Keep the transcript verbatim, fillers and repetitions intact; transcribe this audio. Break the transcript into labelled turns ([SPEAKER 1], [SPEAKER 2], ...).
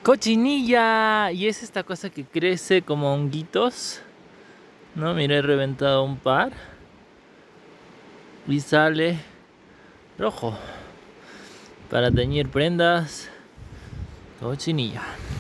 [SPEAKER 1] Cochinilla. Y es esta cosa que crece como honguitos. No, mira, he reventado un par. Y sale rojo. Para teñir prendas. Cochinilla.